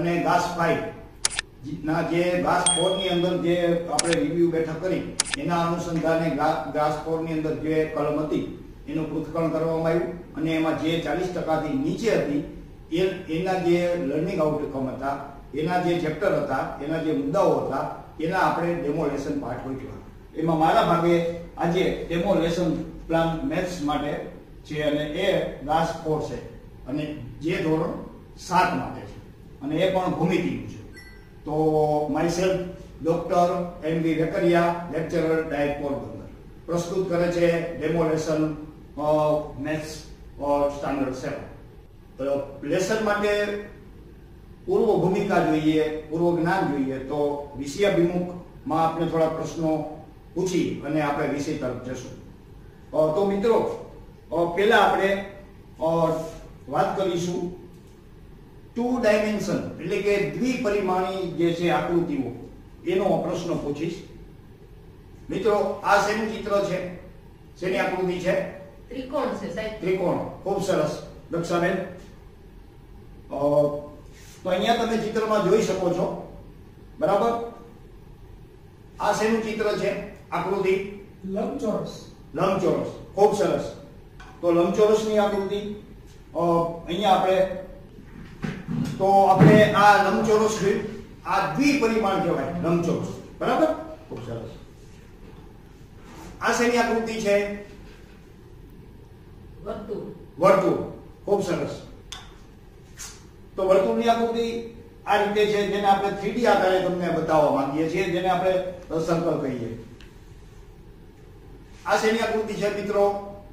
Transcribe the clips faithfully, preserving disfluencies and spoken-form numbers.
અને ઘાસ ફાઈવ ના જે ઘાસ ફોર ની અંદર જે આપણે રિવ્યુ બેઠક કરી એના અનુસંધાને ઘાસ ફોર ની અંદર જે કલમ હતી એનું પૃથ્થકરણ કરવામાં આવ્યું અને એમાં જે ચાલીસ ટકા થી નીચે હતી એ એના જે લર્નિંગ આઉટકમ હતા, એના જે ચેપ્ટર હતા, એના જે મુદ્દાઓ હતા, એના આપણે ડેમો લેસન પાઠ હોય. એમાં મારા ભાગે આજે ડેમો લેસન પ્લાન મેથ્સ માટે છે અને એ ઘાસ ફોર છે અને જે ધોરણ સાત માટે છે અને એ પણ ભૂમિતિનું છે. તો myself doctor M V Vekaria, lecturer DIET Porbandar, પ્રસ્તુત કરે છે demo lesson maths standard seven. તો લેસન માટે પૂર્વ ભૂમિકા જોઈએ, પૂર્વ જ્ઞાન જોઈએ, તો વિષયાભિમુખમાં આપણે થોડા પ્રશ્નો પૂછી અને આપણે વિષય તરફ જશું. તો મિત્રો પહેલા આપણે વાત કરીશું ટુ ડાયમેન્શન એટલે કે દ્વિપરિમાણી જે છે આકૃતિઓ એનો પ્રશ્ન પૂછીશ. મિત્રો આ શેનું ચિત્ર છે, શેની આકૃતિ છે? ત્રિકોણ છે સાહેબ. ત્રિકોણ. ખૂબ સરસ દક્ષાબેન. તો અહીંયા તમે ચિત્રમાં જોઈ શકો છો, બરાબર? આ શેનું ચિત્ર છે? આકૃતિ લંબચોરસ. લંબચોરસ. ખૂબ સરસ. તો લંબચોરસની આકૃતિ અહીંયા આપણે તો આપણે આ લંબચોરસ આ દ્વિપરિમાણ કહેવાય લંબચોરસ, બરાબર? ખૂબ સરસ. આ શેની આકૃતિ છે? વર્તુળ. વર્તુળ. ખૂબ સરસ. તો વર્તુળની આકૃતિ આ રીતે છે, જેને આપણે થ્રી ડી આકારે તમને બતાવવા માંગીએ છીએ, જેને આપણે સર્કલ કહીએ. આ શેની આકૃતિ છે મિત્રો?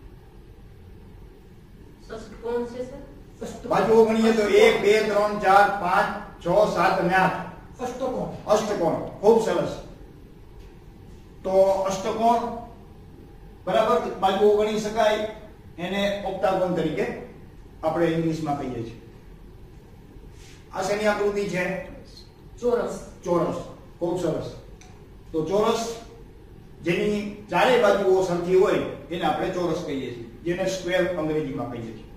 ષષ્ટકોણ છે સર. બાજુઓ ગણીએ તો એક બે ત્રણ ચાર પાંચ છ સાત અને આઠ. અષ્ટકોણ. અષ્ટકોણ. ખૂબ સરસ. તો અષ્ટકોણ, બરાબર, બાજુઓ ગણી શકાય, એને ઓક્ટાગોન તરીકે આપણે ઇંગ્લિશમાં કહીએ છીએ. આ શેની આકૃતિ છે? ચોરસ. ચોરસ. ખૂબ સરસ. તો ચોરસ જેની ચારે બાજુઓ સરખી હોય એને આપણે ચોરસ કહીએ છીએ, જેને સ્ક્વેર અંગ્રેજીમાં કહીએ છીએ.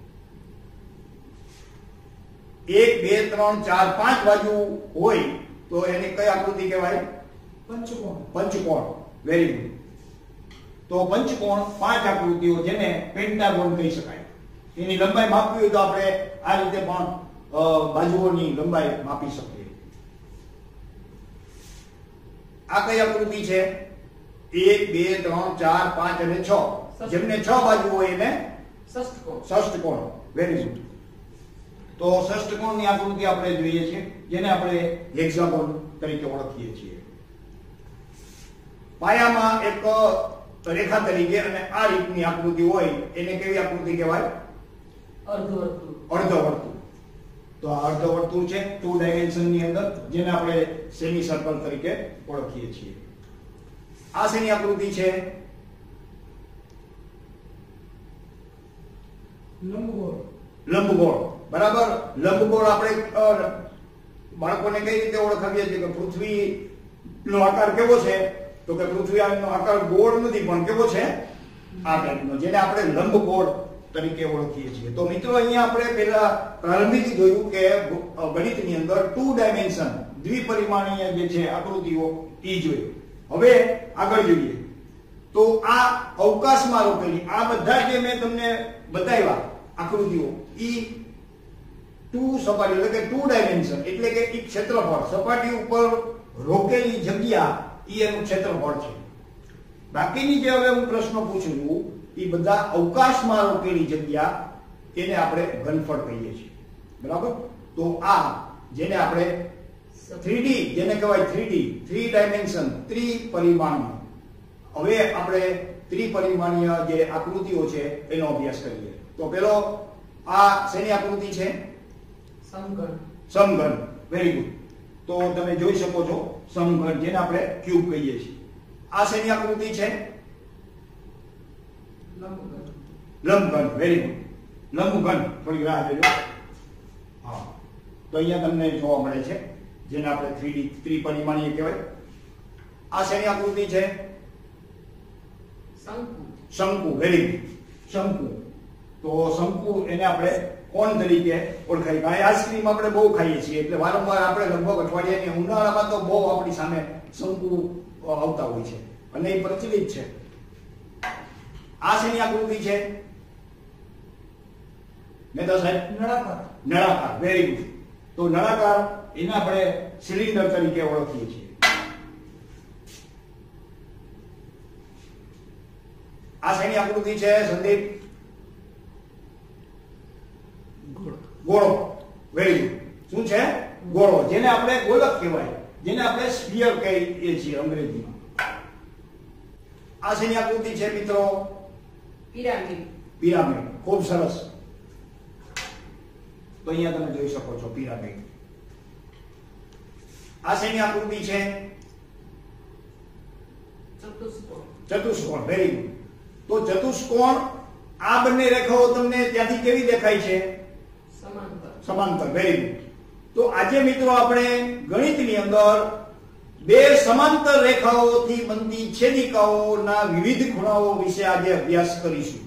એક બે ત્રણ ચાર પાંચ બાજુ હોય તો એને કઈ આકૃતિ કહેવાય? પંચકોણ. પંચકોણ. Very good. તો પંચકોણ પાંચ આકૃતિઓ જેને પેન્ટાગોન કહી શકાય. એની લંબાઈ માપવી હોય તો આપણે આ રીતે પણ બાજુઓની લંબાઈ માપી શકીએ. આ કઈ આકૃતિ છે? એક બે ત્રણ ચાર પાંચ અને છ. જેમને છ બાજુ હોય એને ષષ્ટકોણ. ષષ્ટકોણ. Very good. તો ષષ્ટકોણની આકૃતિ આપણે જોઈએ છીએ, જેને આપણે હેક્સાગોન તરીકે ઓળખીએ છીએ. પાયામાં એક રેખા તરીકે અને આ રીતની આકૃતિ હોય એને કેવી આકૃતિ કહેવાય? અર્ધવર્તુળ. અર્ધવર્તુળ. તો આ અર્ધવર્તુળ છે ટુ ડાયમેન્શન ની અંદર, જેને આપણે સેમી સર્કલ તરીકે ઓળખીએ છીએ. આ શેની આકૃતિ છે? લંબગોળ. લંબગોળ. બરાબર. લંબગોળ આપણે બાળકોને કઈ રીતે ઓળખાવીએ છીએ કે પૃથ્વીનો આકાર કેવો છે? તો કે પૃથ્વીનો આકાર ગોળ નથી પણ કેવો છે? આ ટાઈપનો, જેને આપણે લંબગોળ તરીકે ઓળખીએ છીએ. તો મિત્રો અહીંયા આપણે પહેલા પ્રારંભિક જોયું કે ગણિતની અંદર ટુ ડાયમેન્શન દ્વિપરિમાણીય જે છે આકૃતિઓ ઈ જોયું. હવે આગળ જોઈએ તો આ અવકાશમાં રોકેલી આ બધા જે મેં તમને બતાવ્યા આકૃતિઓ ઈ ટુ સપાટી એટલે કે ટુ ડાયમેન્શન એટલે કે એક ક્ષેત્રફળ, સપાટી ઉપર રોકેલી જગ્યા ઈ એનું ક્ષેત્રફળ છે. બાકીની જે હવે હું પ્રશ્ન પૂછું છું એ બધા અવકાશમાં રોકેલી જગ્યા એને આપણે ઘનફળ કહીએ છીએ, બરાબર? તો આ જેને આપણે થ્રી ડી જેને કહેવાય થ્રી ડી થ્રી ડાયમેન્શન ત્રિપરિમાણીય. હવે આપણે ત્રિપરિમાણીય જે આકૃતિઓ છે એનો અભ્યાસ કરીએ. તો પેલો આ શેની આકૃતિ છે? સમઘન. સમઘન. Very good. તો તમે જોઈ શકો છો સમઘન, જેને આપણે ક્યુબ કહીએ છીએ. આ શેની આકૃતિ છે? લંબઘન. લંબઘન. Very good. લંબઘન. થોડી રાહ જોજો. હા, તો અહીંયા તમને જોવા મળે છે, જેને આપણે થ્રી ડી ત્રિપરિમાણીય કહેવાય. આ શેની આકૃતિ છે? શંકુ. શંકુ. Very good. શંકુ. તો શંકુ એને આપણે કોણ તરીકે ઓળખાય. કારણ આઈસ્ક્રીમ આપણે બહુ ખાઈએ છીએ એટલે વારંવાર આપણે લગભગ અઠવાડિયાની ઉનાળામાં તો બહુ આપણી સામે શંકુ આવતા હોય છે અને એ પ્રચલિત છે. આ શેની આકૃતિ છે? મહેતા સાહેબ, નળાકાર. નળાકાર. Very good. તો નળાકાર એને આપણે સિલિન્ડર તરીકે ઓળખીએ છીએ. આ શેની આકૃતિ છે સંદીપ? ગોળો. Very good. શું છે? ગોળો, જેને આપણે ગોલક કહેવાય, જેને આપણે સ્ફિયર કહીએ છીએ અંગ્રેજીમાં. આ શેની આકૃતિ છે મિત્રો? પિરામિડ. પિરામિડ. ખૂબ સરસ. તો અહીંયા તમે જોઈ શકો છો પિરામિડ. આ શેની આકૃતિ છે? ચતુષ્કોણ. ચતુષ્કોણ. Very good. તો ચતુષ્કોણ, આ બંને રેખાઓ તમને ત્યાંથી કેવી દેખાય છે? સમાંતર. સમાંતર. Very good. તો આજે મિત્રો આપણે ગણિતની અંદર બે સમાંતર રેખાઓથી બનતી છેદિકાઓના વિવિધ ખૂણાઓ વિશે આજે અભ્યાસ કરીશું.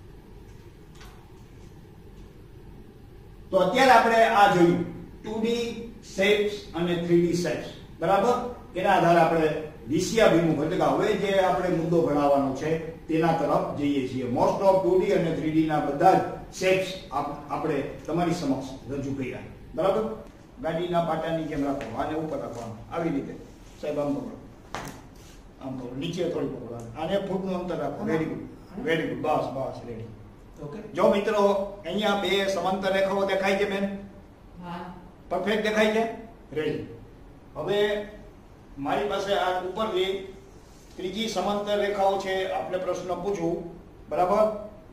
તો અત્યારે આપણે આ જોયું ટુ ડી શેપ્સ અને થ્રી ડી શેપ્સ, બરાબર. એના આધારે આપણે વિષયાભિમુખ એટલે કે હવે જે આપણે મુદ્દો ભણાવવાનો છે તેના તરફ જઈએ છીએ. મોસ્ટ ઓફ ટુ ડી અને થ્રી ડી ના બધા જ શેપ્સ આપણે તમારી સમક્ષ રજૂ કર્યા, બરાબર. ગાડીના પાટાની જેમ રાખો, આને ઉપર રાખવાનું આવી રીતે. સાહેબ આમ પકડો, આમ પકડો, નીચે થોડી પકડો, આને ફૂટનું અંતર રાખો. Very good, very good. બસ બસ, રેડી. ઓકે. જો મિત્રો અહીંયા બે સમાંતર રેખાઓ દેખાય છે બેન? હા. પરફેક્ટ દેખાય છે? રેડી. હવે મારી પાસે આ ઉપરથી ત્રીજી સમાંતર રેખાઓ છે, આપણે પ્રશ્ન પૂછું, બરાબર.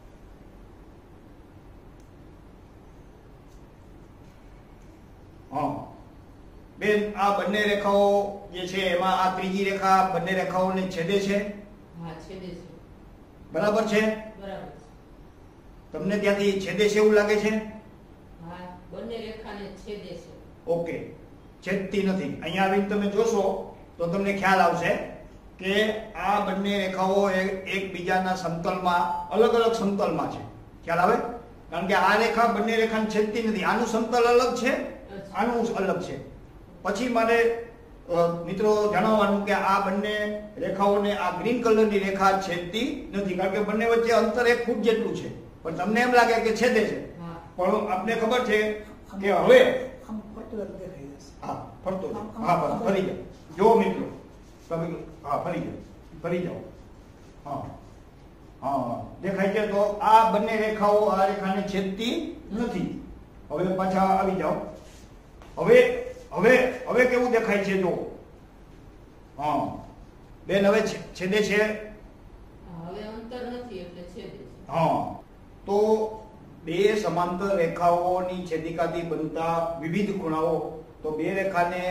હા બેન, આ બંને રેખાઓ જે છે એમાં આ ત્રીજી રેખા બંને રેખાઓને છેદે છે? હા, છેદે છે. બરાબર છે? બરાબર છે. તમને ત્યાંથી છેદે છે એવું લાગે છે? હા, બંને રેખાને છેદે છે. ઓકે, છેદતી નથી. અહીંયા આવીને તમે જોશો તો તમને ખ્યાલ આવશે કે આ બંને રેખાઓ એકબીજાના સમતલમાં, અલગ અલગ સમતલમાં છે. ખ્યાલ આવે? કારણ કે આ રેખા બંને રેખાને છેદતી નથી. આનું સમતલ અલગ છે, આનું અલગ છે. પછી મારે મિત્રો જણાવવાનું કે આ બંને રેખાઓને આ ગ્રીન કલરની રેખા છેદતી નથી, કારણ કે બંને વચ્ચે અંતર એક ફૂટ જેટલું છે. પણ તમને એમ લાગે કે છેદે છે, પણ આપને ખબર છે કે હવે આમ ફરતો દેખાઈ જશે. હા, ફરતો હા, બસ ફરી જાઓ. જો મિત્રો તમે હા ફરી જાઓ, ફરી જાઓ. હા હા, દેખાય છે? તો આ બંને રેખાઓ આ રેખાને છેદતી નથી. હવે પાછા આવી જાઓ. હવે હવે હવે કેવું દેખાય છે? જો હા બેન, હવે છેદે છે? હવે અંતર નથી એટલે છેદે છે. હા. તો બે સમાંતર રેખાઓની છેદિકાથી બનતા વિવિધ ખૂણાઓ, તો બે રેખાને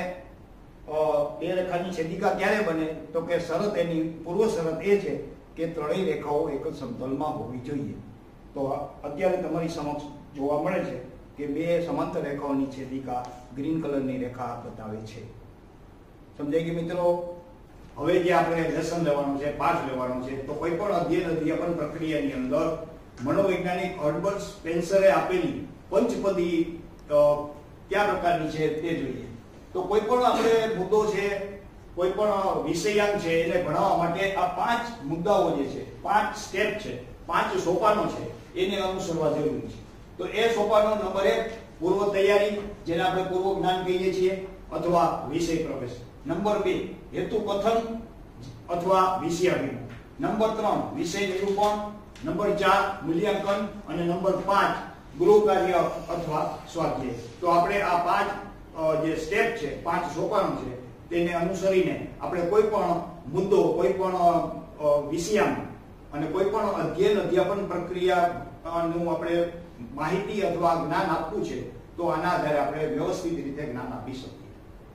બે રેખાની છેદિકા ક્યારે બને? તો કે શરત, એની પૂર્વ શરત એ છે કે ત્રણેય રેખાઓ એક જ સમતલમાં હોવી જોઈએ. તો અત્યારે તમારી સમક્ષ જોવા મળે છે કે બે સમાંતર રેખાઓની છેદિકા ગ્રીન કલરની રેખા બતાવે છે. સમજાય ગયું મિત્રો? હવે જે આપણે લેસન લેવાનું છે, પાઠ લેવાનો છે, તો કોઈ પણ અધ્યયન અધ્યાપન પ્રક્રિયાની અંદર મનોવૈજ્ઞાનિક હર્બર્ટ સ્પેન્સરે આપેલી પંચપદી કયા પ્રકારની છે તે જોઈએ. તો કોઈ પણ આપણે મુદ્દો છે, કોઈ પણ વિષયાંક છે, એને ભણાવવા માટે આ પાંચ મુદ્દાઓ જે છે, પાંચ સ્ટેપ છે, પાંચ સોપાનો છે, એને અનુસરવા જરૂરી છે. તો એ સોપાનો નંબર એક પૂર્વ તૈયારી, જેને આપણે પૂર્વ જ્ઞાન કહીએ છીએ, અથવા વિષય પ્રવેશ. નંબર બે હેતુ કથન અથવા વિષયાભિમુખ. નંબર ત્રણ વિષય નિરૂપણ. નંબર ચાર મૂલ્યાંકન. અને નંબર પાંચ ગૃહ કાર્ય અથવા સ્વાધ્યાય. તો આપણે આ પાંચ જે સ્ટેપ છે, પાંચ સોપાનો છે, તેને અનુસરીને આપણે કોઈ પણ મુદ્દો, કોઈ પણ વિષયાંક અને કોઈ પણ અધ્યયન અધ્યાપન પ્રક્રિયાનું આપણે માહિતી અથવા જ્ઞાન આપવું છે, તો આના આધારે આપણે વ્યવસ્થિત રીતે જ્ઞાન આપી શકીએ.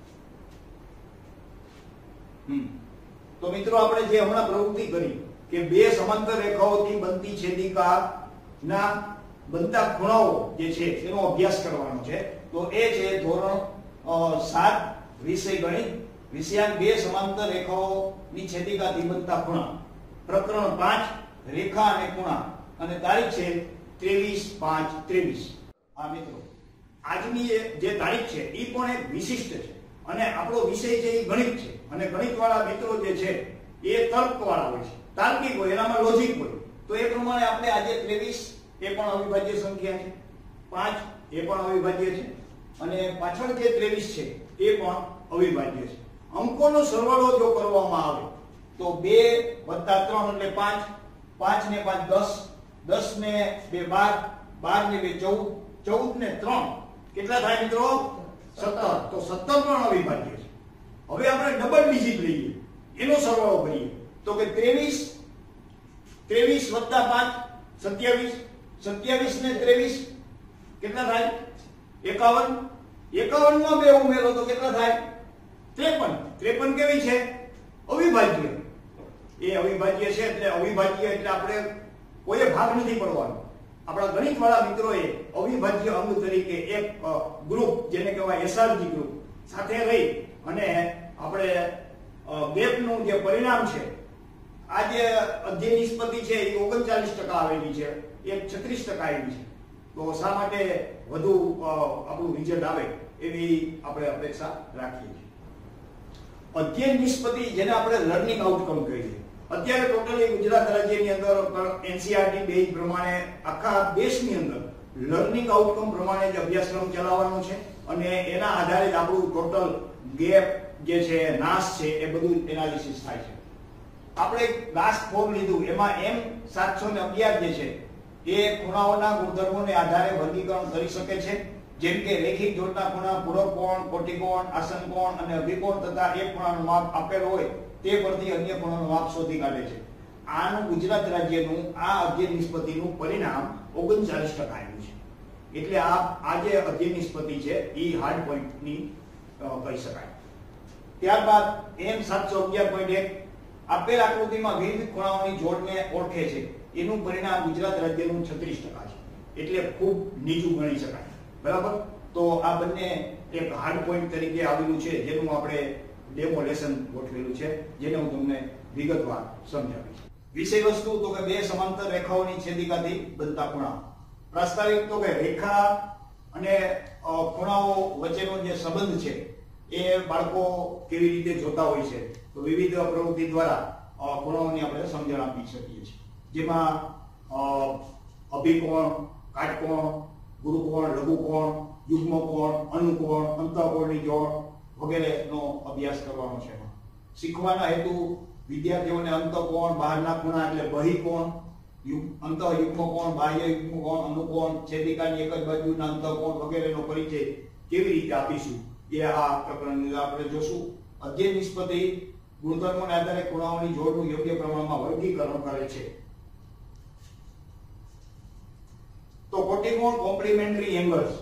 હમ તો મિત્રો આપણે જે હમણાં પ્રવૃત્તિ કરી કે બે સમાંતર રેખાઓથી બનતી છેદિકાના બનતા ખૂણાઓ જે છે એનો અભ્યાસ કરવાનો છે. તો એ છે ધોરણ સાત વિષય ગણિત, વિષયાંક બે સમાંતર રેખાઓની છેદિકાથી બનતા ખૂણા, પ્રકરણ પાંચ રેખા અને ખૂણા, અને તારીખ છે ત્રેવીસ પાંચ ત્રેવીસ. આ મિત્રો આજની જે તારીખ છે એ પણ એક વિશિષ્ટ છે અને આપણો વિષય છે એ ગણિત છે અને ગણિત વાળા મિત્રો જે છે એ તર્ક વાળા હોય છે, તાર્કિક હોય, એનામાં લોજિક હોય. તો એ પ્રમાણે આપણે આજે ત્રેવીસ એ પણ અવિભાજ્ય સંખ્યા છે, પાંચ એ પણ અવિભાજ્ય છે અને પાછળ જે ત્રેવીસ છે એ પણ અવિભાજ્ય છે. અંકોનો સરવાળો જો કરવામાં આવે તો બે વત્તા ત્રણ એટલે પાંચ, પાંચ ને પાંચ દસ, દસ ને બે બાર, બાર ને બે ચૌદ, ચૌદ ને ત્રણ કેટલા થાય મિત્રો? સત્તર. તો સત્તર પણ અવિભાજ્ય છે. હવે આપણે ડબલ ડિજિટ લઈએ, એનો સરવાળો કરીએ તો કે ત્રેવીસ, ત્રેવીસ વત્તા પાંચ સત્યાવીસ, સત્યાવીસ ને ત્રેવીસ કેટલા થાય? એકાવન, એકાવન માં બે ઉમેરો તો કેટલા થાય? ત્રેપન. ત્રેપન કેવી છે? અવિભાજ્ય. એ અવિભાજ્ય છે એટલે અવિભાજ્ય એટલે આપણે કોઈ ભાગ નથી પડવાનો. આપણા ગણિત વાળા મિત્રોએ અવિભાજ્ય અંગ તરીકે એક ગ્રુપ જેને કહેવાય એસઆરજી ગ્રુપ સાથે રહી અને આપણે ગેપનું જે પરિણામ છે, આ જે અધ્યય નિષ્પત્તિ છે એ ઓગણચાલીસ ટકા આવેલી છે, એક છત્રીસ ટકા આવી છે. તો શા માટે વધુ આપણું રિઝલ્ટ આવે એવી આપણે અપેક્ષા રાખીએ છીએ. અધ્યય નિષ્પત્તિ જેને આપણે લર્નિંગ આઉટકમ કહીએ, અત્યારે ટોટલી ગુજરાત રાજ્યની અંદર એનસીઆરટી બેઝ પ્રમાણે આખા દેશની અંદર લર્નિંગ આઉટકમ પ્રમાણે જ અભ્યાસક્રમ ચલાવવાનો છે અને એના આધારે જ આપણું ટોટલ ગેપ જે છે, નાશ છે, એ બધું એનાલિસિસ થાય છે. આપણે ક્લાસ ચાર લીધું, એમાં એમ સાતસો ને અગિયાર જે છે એ ખૂણાઓના ગુણધર્મોને આધારે વર્ગીકરણ કરી શકે છે. જેમ કે રેખિક જોડના ખૂણા, પૂરક કોણ, કોટિકોણ, આસન કોણ અને અભિકોણ તથા એક ખૂણાનું માપ આપેલ હોય તે પરથી અન્ય ખૂણાનું માપ શોધી કાઢે છે. આનું ગુજરાત રાજ્યનું આ અધ્યય નિષ્પત્તિનું પરિણામ ઓગણચાલીસ ટકા આવ્યું છે. એટલે આ આ જે અધ્યય નિષ્પત્તિ છે એ હાર્ડ પોઈન્ટની કહી શકાય. ત્યારબાદ એમ સાતસો અગિયાર પોઈન્ટ એક આપેલ આકૃતિમાં વિવિધ ખૂણાઓની જોડને ઓળખે છે. એનું પરિણામ ગુજરાત રાજ્યનું છત્રીસ ટકા છે. એટલે ખૂબ નીચું ગણી શકાય. બરાબર. તો આ બંને એક હાર્ડ પોઈન્ટ તરીકે આવેલું છે, જેનું આપણે ડેમો લેસન ગોઠવેલું છે, જેને હું તમને વિગતવાર સમજાવીશ. વિષય વસ્તુ તો કે બે સમાંતર રેખાઓની છેદિકાથી બનતા ખૂણા. પ્રાસ્તાવિક તો કે રેખા અને ખૂણાઓ વચ્ચેનો જે સંબંધ છે એ બાળકો કેવી રીતે જોતા હોય છે, તો વિવિધ પ્રવૃત્તિ દ્વારા ખૂણાઓની આપણે સમજણ આપી શકીએ છીએ. જેમાં અભિકોણ, કાટકોણ, ગુરુકોણ, લઘુકોણ, યુગ્મકોણ, અનુકોણ, અંતઃકોણની જોડ વગેરેનો અભ્યાસ કરવાનો છે. શીખવાના હેતુ વિદ્યાર્થીઓને અંતઃકોણ, બહારના ખૂણા એટલે બહિકોણ, અંતઃ યુગ્મકોણ, બાહ્ય યુગ્મકોણ, અનુકોણ, છેદિકાની એક જ બાજુના અંતઃકોણ વગેરેનો પરિચય કેવી રીતે આપીશું એ આ પ્રકરણની આપણે જોશું. અધ્યય નિષ્પત્તિ ગુણધર્મોના આધારે ખૂણાઓની જોડનું યોગ્ય પ્રમાણમાં વર્ગીકરણ કરે છે. તો કોટિકોણ કોમ્પ્લિમેન્ટરી એંગલ્સ,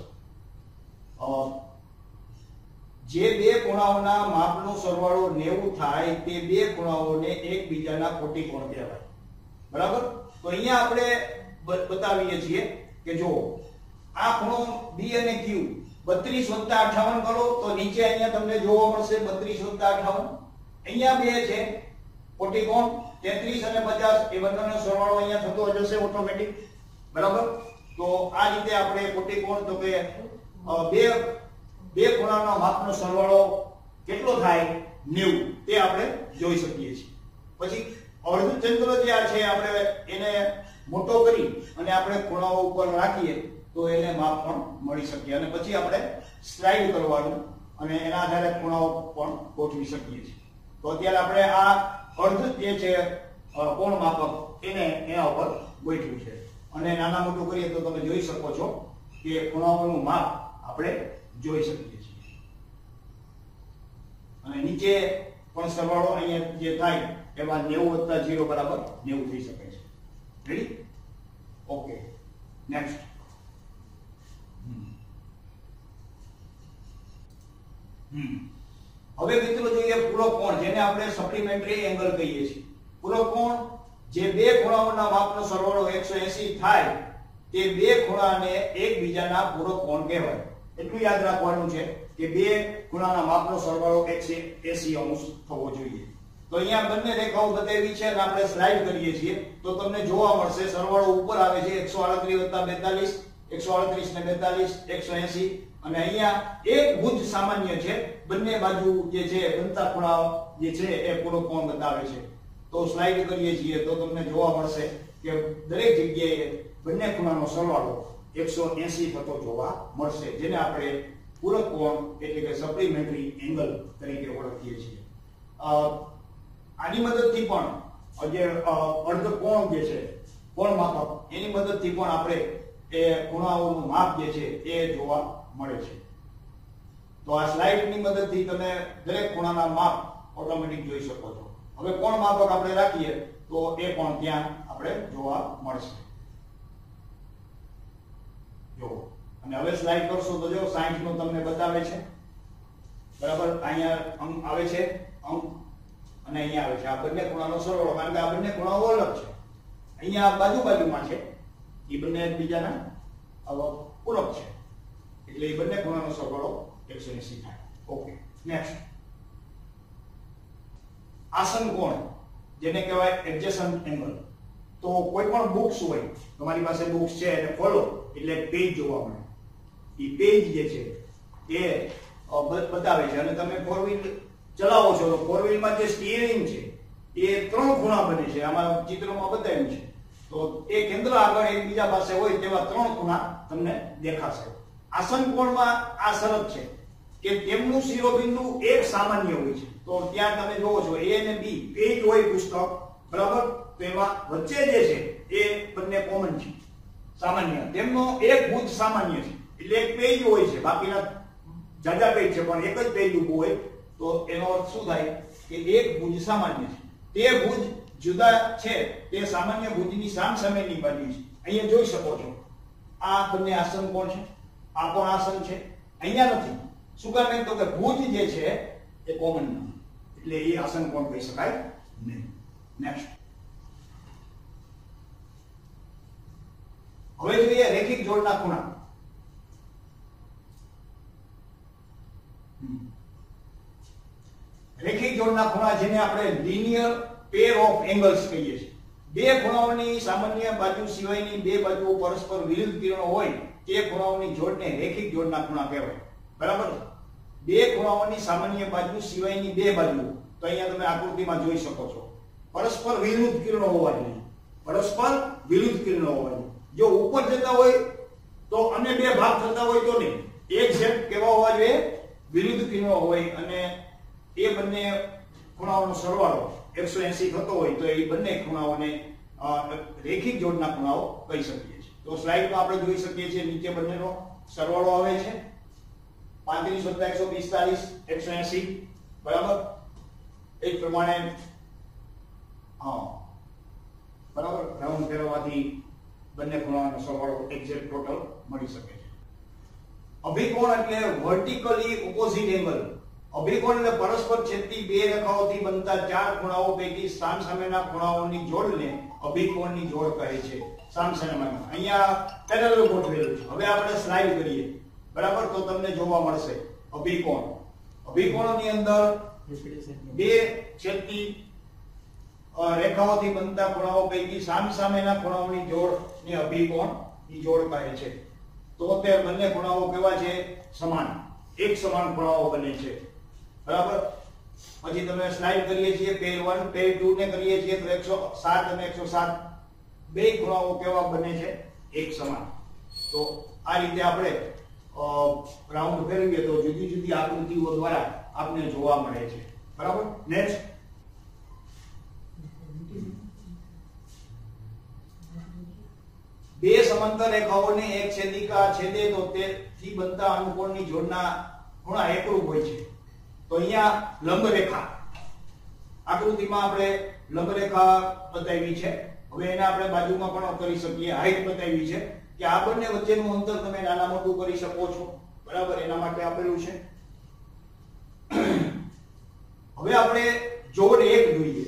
જે બે ખૂણાઓના માપનો સરવાળો નેવું થાય તે બે ખૂણાઓને એકબીજાના કોટિકોણ કહેવાય. બરાબર. તો અહીંયા આપણે બતાવીએ છીએ કે જો આ ખૂણો બી અને ક્યુ બત્રીસ વત્તા અઠાવન કરો તો નીચે અહીંયા તમને જોવા મળશે બત્રીસ વત્તા અઠાવન. અહીંયા બે છે કોટિકોણ, તેત્રીસ અને પચાસ, એ બંનેનો સરવાળો અહીંયા થતો જશે ઓટોમેટિક. બરાબર. તો આ રીતે આપણે કોટિકોણ તો કે બે બે ખૂણાના માપનો સરવાળો કેટલો થાય નેવું તે આપણે જોઈ શકીએ છીએ. પછી અર્ધચંદ્ર જે આ છે આપણે એને મોટો કરી અને આપણે ખૂણાઓ ઉપર રાખીએ તો એને માપ પણ મળી શકે અને પછી આપણે સ્લાઇડ કરવાનું અને એના આધારે ખૂણાઓ પણ ગોઠવી શકીએ છીએ. તો અત્યારે આપણે આ અર્ધ જે છે કોણ માપક એને એના ઉપર ગોઠવ્યું છે અને નાના મોટું કરીએ તો તમે જોઈ શકો છો કે ખૂણાઓનું માપ આપણે જોઈ શકીએ છીએ. અને નીચે પણ સરવાળો અહીંયા જે થાય એમાં નેવું વત્તા ઝીરો બરાબર નેવું થઈ શકે છે. રેડી? ઓકે. નેક્સ્ટ. હમ હવે મિત્રો જોઈએ પૂરક કોણ, જેને આપણે સપ્લિમેન્ટરી એંગલ કહીએ છીએ. પૂરક કોણ જે બે ખૂણાઓના માપનો સરવાળો એકસો એંસી થાય તે બે ખૂણાને એકબીજાના પૂરક કોણ કહેવાય. એટલું યાદ રાખવાનું છે કે બે ખૂણાના માપનો સરવાળો એકસો એંસી અંશ થવો જોઈએ. તો અહીંયા બંને રેખાઓ બતાવી છે અને આપણે સ્લાઇડ કરીએ છીએ તો તમને જોવા મળશે સરવાળો ઉપર આવે છે એકસો આડત્રીસ વત્તા બેતાલીસ, એકસો આડત્રીસ ને બેતાલીસ, એકસો એંસી અને અહીંયા એક ભુજ સામાન્ય છે. બંને બાજુ જે છે બનતા ખૂણાઓ જે છે એ પૂરો કોણ બતાવે છે. તો સ્લાઇડ કરીએ છીએ તો તમને જોવા મળશે કે દરેક જગ્યાએ બંને ખૂણાનો સરવાળો એકસો એંસી થતો જોવા મળશે, જેને આપણે પૂરક કોણ એટલે કે સપ્લિમેન્ટરી એંગલ તરીકે ઓળખીએ છીએ. આની મદદથી પણ જે અર્ધ કોણ જે છે કોણ માપક એની મદદથી પણ આપણે એ ખૂણાઓનું માપ જે છે એ જોવા મળે છે. તો આ સ્લાઇડની મદદથી તમે દરેક ખૂણાના માપ ઓટોમેટિક જોઈ શકો છો. હવે કોણ માપક આપણે રાખીએ તો એ પણ ત્યાં આપણે જોવા મળશે. જો અને હવે સ્લાઇડ કરશો તો જો સાઠ નું તમને બતાવે છે, બરાબર. અહીંયા અંક આવે છે અંક અને અહીંયા આવે છે આ બંને ખૂણાનો સરવાળો, કારણ કે આ બંને ખૂણાઓ અલગ છે. અહીંયા બાજુ બાજુમાં છે એ બંને એકબીજાના પૂરક છે એટલે એ બંને ખૂણાનો સરવાળો એકસો એંસી થાય. ઓકે, નેક્સ્ટ આસન કોણ, જેને કહેવાય એડજસન્ટ એંગલ. તો કોઈ પણ બુક્સ હોય, તમારી પાસે બુક્સ છે એટલે ખોલો એટલે પેજ જોવા મળે. એ પેજ જે છે એ બતાવે છે અને તમે ફોર વ્હીલ ચલાવો છો તો ફોર વ્હીલમાં જે સ્ટીયરિંગ છે એ ત્રણ ખૂણા બને છે. આમાં ચિત્રમાં બતાવ્યું છે. તો એ કેન્દ્ર આગળ એકબીજા પાસે હોય તેવા ત્રણ ખૂણા તમને દેખાશે. આસન કોણમાં આ શરત છે કે તેમનું શિરોબિંદુ એક સામાન્ય હોય છે. તો ત્યાં તમે જોવો છો એ અને બી પેજ હોય પુસ્તક, બરાબર. તો એમાં વચ્ચે જે છે એ બંને કોમન છે, સામાન્ય. તેમનો એક ભુજ સામાન્ય છે એટલે એક પેજ હોય છે, બાકીના જાજા પેજ છે પણ એક જ પેજ ઊભું હોય. તો એનો અર્થ શું થાય કે એક ભુજ સામાન્ય છે. તે ભુજ જુદા છે તે સામાન્ય ભુજની સામસામેની બાજુ છે. અહીંયા જોઈ શકો છો આ બંને આસન કોણ છે, આ પણ આસન છે, અહીંયા નથી. શું કારણે? તો કે ભુજ જે છે એ કોમન નથી એટલે એ આસન કોણ કહી શકાય નહીં. નેક્સ્ટ હવે જોઈએ રેખિક જોડના ખૂણા. રેખિક જોડના ખૂણા જેને આપણે લિનિયર પેર ઓફ એંગલ્સ કહીએ છીએ. બે ખૂણાઓની સામાન્ય બાજુ સિવાયની બે બાજુઓ પરસ્પર વિરુદ્ધ કિરણો હોય તે ખૂણાઓની જોડને રેખિક જોડના ખૂણા કહેવાય, બરાબર. બે ખૂણાઓની સામાન્ય બાજુ સિવાયની બે બાજુઓ, તો અહીંયા તમે આકૃતિમાં જોઈ શકો છો, પરસ્પર વિરુદ્ધ કિરણો હોવા જોઈએ. પરસ્પર વિરુદ્ધ કિરણો હોવા જોઈએ. જો ઉપર જતા હોય તો અને બે ભાગ થતા હોય તો નહીં. એક સેટ કેવા હોવા જોઈએ? વિરુદ્ધ કિરણો હોય અને એ બંને ખૂણાઓનો સરવાળો એકસો એંસી થતો હોય તો એ બંને ખૂણાઓને રેખિક જોડના ખૂણાઓ કહી શકીએ છીએ. તો સ્લાઇડમાં આપણે જોઈ શકીએ છીએ નીચે બંનેનો સરવાળો આવે છે પાંત્રીસ વત્તા એકસો પિસ્તાલીસ, એકસો એંસી, બરાબર. એ જ પ્રમાણે હા બરાબર રાઉન્ડ ફેરવવાથી બંને ખૂણાઓનો સરવાળો એક્ઝેક્ટ ટોટલ મળી શકે છે. અભિકોણ એટલે વર્ટિકલી ઓપોઝિટ એંગલ. અભિકોણ એટલે પરસ્પર છેદતી બે રેખાઓથી બનતા ચાર ખૂણાઓ પૈકી સામસામેના ખૂણાઓની જોડને અભિકોણની જોડ કહે છે. સામસામેના અહીંયા પેરેલલ ગોઠવેલું છે. હવે આપણે સ્લાઇડ કરીએ, બરાબર. તો તમને જોવા મળશે અભિકોણ. અભિકોણની અંદર બે છેદતી રેખાઓથી બનતા ખૂણાઓ પૈકી સામસામેના ખૂણાઓની જોડને અભિકોણની જોડ કહે છે. તો તે બંને ખૂણાઓ કેવા છે? સમાન, એક સમાન ખૂણાઓ બને છે, બરાબર. પછી તમે સ્લાઇડ કરીએ છીએ પેર વન પેર ટુ ને કરીએ છીએ તો એકસો સાત અને એકસો સાત બે ખૂણાઓ કેવા બને છે? એક સમાન. તો આ રીતે આપણે રાઉન્ડ ફેરવીએ તો જુદી જુદી આકૃતિઓ દ્વારા આપને જોવા મળે છે, બરાબર. નેક્સ્ટ બે સમાંતર રેખાઓને એક છેદિકા છેદે તો તેથી બનતા અનુકોણની જોડના ખૂણા એકરૂપ હોય છે. તો અહીંયા લંબ રેખા આકૃતિમાં આપણે લંબ રેખા બતાવી છે. હવે એને આપણે બાજુમાં પણ કરી શકીએ. હાઈટ બતાવી છે કે આ બંને વચ્ચેનું અંતર તમે નાના મોટું કરી શકો છો, બરાબર. એના માટે આપેલું છે. હવે આપણે જોડ એક જોઈએ.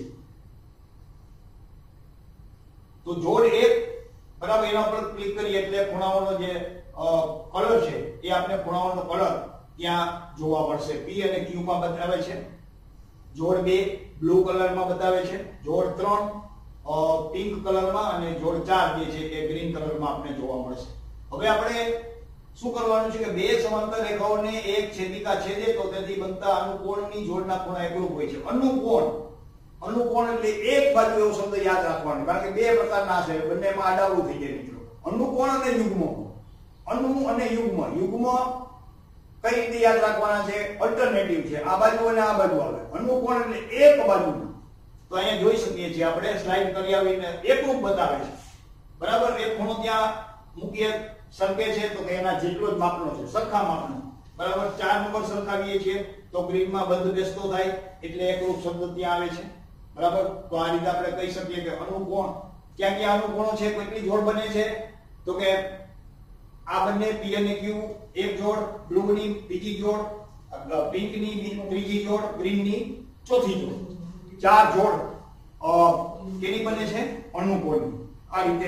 તો જોડ એક, બરાબર. એના પર ક્લિક કરીએ એટલે ખૂણાઓનો જે કલર છે એ આપણે ખૂણાઓનો કલર ત્યાં જોવા મળશે. P અને Q માં બતાવે છે. જોડ બે બ્લુ કલરમાં બતાવે છે, જોડ ત્રણ પિંક કલરમાં અને જોડ ચાર જે છે એ ગ્રીન કલરમાં આપણે જોવા મળશે. હવે આપણે શું કરવાનું છે કે બે સમાંતર રેખાઓને એક છેદિકા છેદે તો તેથી બનતા અનુકોણની જોડના ખૂણા એકરૂપ હોય છે. અનુકોણ અનુકોણ એટલે એક બાજુ એવો શબ્દ યાદ રાખવાનો, કારણ કે બે પ્રકારના છે, બંનેમાં આડાવડું થઈ જાય મિત્રો. અનુકોણ અને યુગ્મ કોણ. અનુ અને યુગ્મ. યુગ્મ કઈ રીતે યાદ રાખવાના છે? અલ્ટરનેટિવ છે, આ બાજુ અને આ બાજુ આવે. અનુકોણ એટલે એક બાજુના. તો અહીંયા જોઈ શકીએ છીએ આપણે સ્લાઇડ કરી આવીને એકરૂપ બતાવે છે. બરાબર, એક ખૂણો ત્યાં મૂકીએ સરકે છે તો કે એના જેટલો જ માપનો છે, સરખા માપનો. બરાબર, ચાર નંબર સરખાવીએ છીએ તો ગ્રીનમાં બંધ બેસતો થાય એટલે એકરૂપ શબ્દ ત્યાં આવે છે. બરાબર, તો આ રીતે આપણે કહી શકીએ કે અનુકોણ ક્યાં ક્યાં અનુકોણો છે, કેટલી જોડ બને છે? તો કે આ બંને પી અને ક્યુ એક જોડ, બ્લુની બીજી જોડ, પિંકની ત્રીજી જોડ, ગ્રીનની ચોથી જોડ. ચાર જોડ કેની બને છે? અનુકોણની. આ રીતે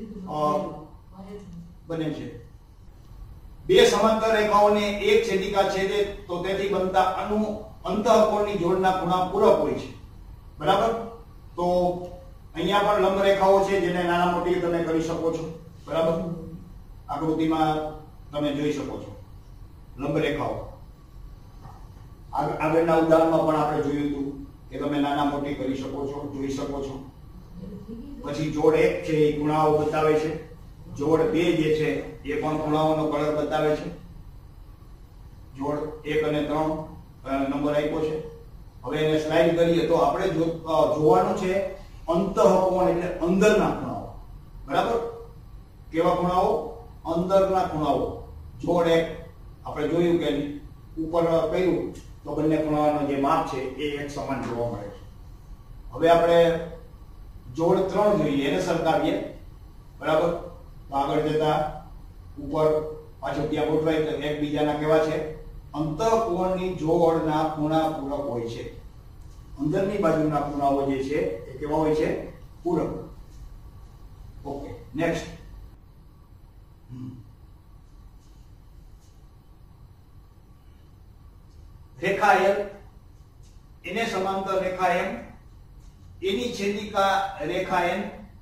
બને છે. બે સમાંતર રેખાઓને એક છેદિકા છેદે તો તેથી બનતા અનુ અંતઃકોણની જોડના ખૂણા પૂરક હોય છે. બરાબર, તો અહીંયા પણ લંબ રેખાઓ છે જેને નાના મોટી તમે કરી શકો છો. બરાબર, આકૃતિમાં તમે જોઈ શકો છો લંબ રેખાઓ. આગળના ઉદાહરણમાં પણ આપણે જોયું હતું કે તમે નાના મોટી કરી શકો છો, જોઈ શકો છો. પછી જોડ એક છે એ ખૂણાઓ બતાવે છે, જોડ બે જે છે એ પણ ખૂણાઓનો કલર બતાવે છે. જોડ એક અને ત્રણ નંબર આપ્યો છે. હવે એને સ્લાઇડ કરીએ તો આપણે જોવાનું છે અંતઃકોણ એટલે અંદરના ખૂણાઓ. બરાબર, કેવા ખૂણાઓ? અંદરના ખૂણાઓ. જોડ એક આપણે જોયું કે ઉપર કર્યું તો બંને ખૂણાઓનો જે માપ છે એ એક સમાન જોવા મળે છે. હવે આપણે જોડ ત્રણ જોઈએ, એને સરખાવીએ. બરાબર, આગળ જતા ઉપર પાછળ ત્યાં ગોઠવાય તો એકબીજાના કેવા છે? અંતઃકોણની જોડના ખૂણા પૂરક હોય છે. અંદરની બાજુના ખૂણાઓ જે છે એ કેવા હોય છે? પૂરક. Okay, next. રેખા એલ એને સમાંતર રેખા એમ, એની છેદિકા રેખા એન,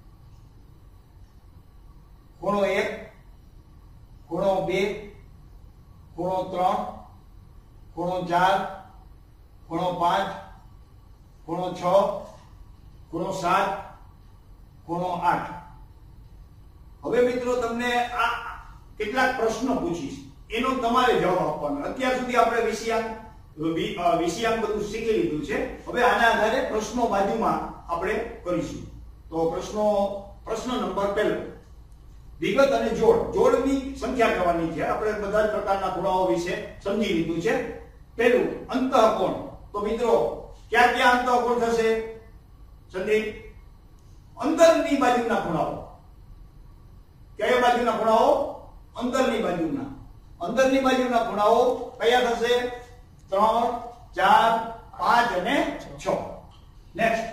ખૂણો એક, ખૂણો બે, ખૂણો ત્રણ, ખૂણો ચાર, ખૂણો પાંચ, ખૂણો છ, ખૂણો સાત, ખૂણો આઠ. હવે મિત્રો તમને આ કેટલાક પ્રશ્નો પૂછીશ, એનો તમારે જવાબ આપવાનો. અત્યાર સુધી આપણે વિષયાંક વિષયાંક બધું શીખી લીધું છે. હવે આના આધારે પ્રશ્નો બાજુમાં આપણે કરીશું. તો પ્રશ્નો પ્રશ્ન નંબર પહેલો, વિગત અને જોડ. જોડની સંખ્યા કરવાની છે. આપણે બધા જ પ્રકારના ખૂણાઓ વિશે સમજી લીધું છે. પહેલું અંતઃકોણ. તો મિત્રો ક્યાં ક્યાં અંતઃકોણ થશે? સંદીપ, અંદરની બાજુના ખૂણાઓ. કયા બાજુના ખૂણાઓ? અંદરની બાજુના. અંદરની બાજુના ખૂણાઓ કયા થશે? ત્રણ, ચાર, પાંચ અને છ. નેક્સ્ટ,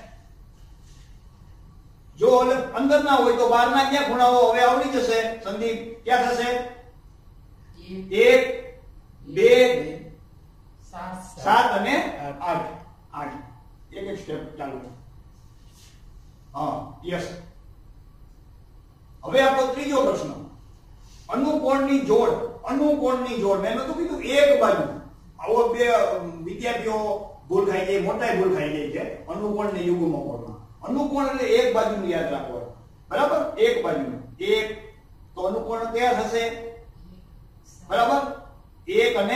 જો અંદરના હોય તો બહારના ક્યાં ખૂણાઓ હવે આવડી જશે? સંદીપ, ક્યાં થશે? એક, બે, સાત અને આઠ. આઠ. એક એક સ્ટેપ ચાલુ. હા, યસ. હવે આપણો ત્રીજો પ્રશ્ન, અનુકોણની જોડ. અનુકોણની જોડ મેં નતું કીધું એક બાજુ. આવો બે વિદ્યાર્થીઓ ભૂલ ખાઈ જાય, મોટા ભૂલ ખાઈ જાય છે અનુકોણ ને યુગ્મ કોણમાં. અનુકોણ એટલે એક બાજુનું યાદ રાખવાનું. બરાબર, એક બાજુનું. એક તો અનુકોણ કયા થશે? બરાબર, એક અને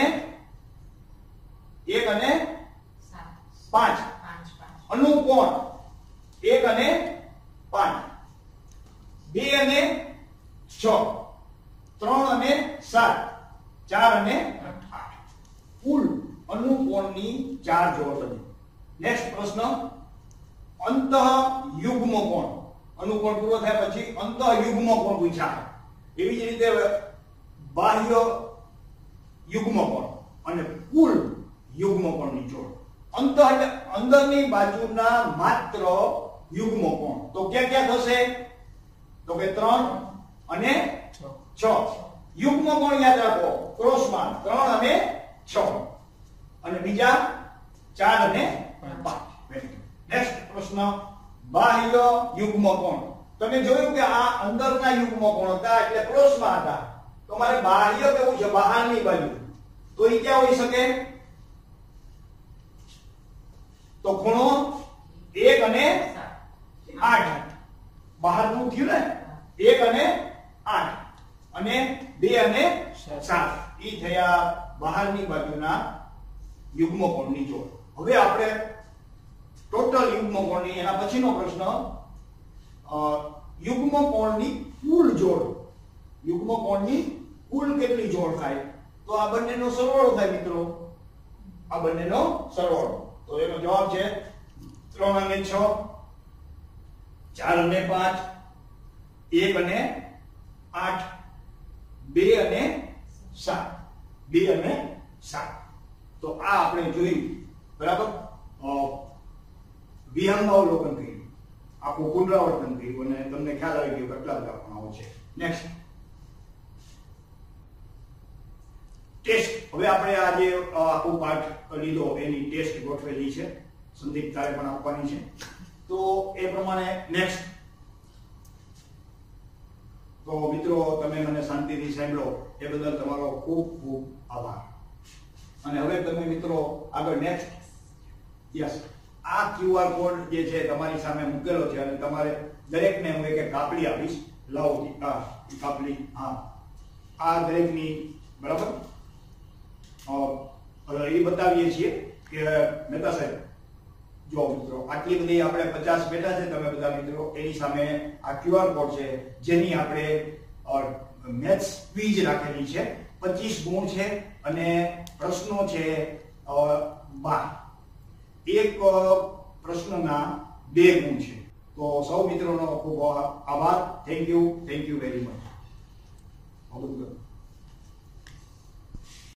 એક અને પાંચ. અનુકોણ એક અને પાંચ, બે અને છ, ત્રણ અને સાત, ચાર અને આઠ. કુલ અનુકોણની ચાર જોડ બની. નેક્સ્ટ પ્રશ્ન, અંતઃયુગ્મ કોણ. અનુકોણ પૂરો થયા પછી અંતઃયુગ્મ કોણ પૂછાય. એવી જ રીતે બાહ્ય યુગ્મ કોણ અને કુલ યુગ્મ કોણની જોડ. અંતઃ એટલે અંદરની બાજુના માત્ર યુગ્મ કોણ. તો ક્યાં ક્યાં થશે? તો કે ત્રણ અને છ. યુગ્મ કોણ યાદ રાખો, ક્રોસમાં ત્રણ અને છ, અને બીજા ચાર અને પાંચ. નેક્સ્ટ પ્રશ્ન, બાહ્ય યુગ્મ કોણ. તમે જોયું કે આ અંદરના યુગ્મ કોણ હતા એટલે ક્રોસમાં હતા. તમારે બાહ્ય કેવું છે, બહારની બાજુ, તો એ ક્યાં હોઈ શકે? તો ખૂણો એક અને આઠ, બહારનું થયું ને, એક અને આઠ અને બે અને સાત, ઈ થયા બહારની બાજુના યુગ્મ કોણની જોડ. હવે આપણે ટોટલ યુગ્મ કોણની, એના પછીનો પ્રશ્ન યુગ્મ કોણની કુલ જોડ, યુગ્મ કોણની કુલ કેટલી જોડ થાય? તો આ બંનેનો સરવાળો થાય મિત્રો, આ બંનેનો સરવાળો. તો એનો જવાબ છે ત્રણ અને છ, ચાર અને પાંચ, એક અને આઠ, બે અને સાત, બે અને સાત. તો આ આપણે જોયું, બરાબર. વિહંગાવલોકન કર્યું, આખું પુનરાવર્તન કર્યું અને તમને ખ્યાલ આવી ગયો કેટલા બધા ખૂણાઓ છે. Next test. હવે આપણે આ જે આખું પાઠ લીધો એની ટેસ્ટ ગોઠવેલી છે, સંદીપ તારે પણ આપવાની છે. તો એ પ્રમાણે નેક્સ્ટ. તો મિત્રો તમે મને શાંતિથી સાંભળો એ બદલ તમારો ખૂબ ખૂબ આભાર. અને હવે તમે મિત્રો આગળ નેક્સ્ટ. યસ, આ ક્યુઆર કોડ જે છે તમારી સામે મૂકેલો છે અને તમારે દરેકને હું એક એક કાપલી આપીશ. લાવો આ કાપલી, હા આ દરેકની, બરાબર. એ બતાવીએ છીએ કે મહેતા સાહેબ જો મિત્રો આટલી બધી આપણે પચાસ બેઠા છે તમે બધા મિત્રો, એની સામે આ ક્યુઆર કોડ છે જેની આપણે મેથ્સ ક્વિઝ રાખેલી છે. પચીસ ગુણ છે અને પ્રશ્નો છે બાર. એક પ્રશ્નના બે ગુણ છે. તો સૌ મિત્રોનો ખૂબ આભાર. Thank you, thank you very much.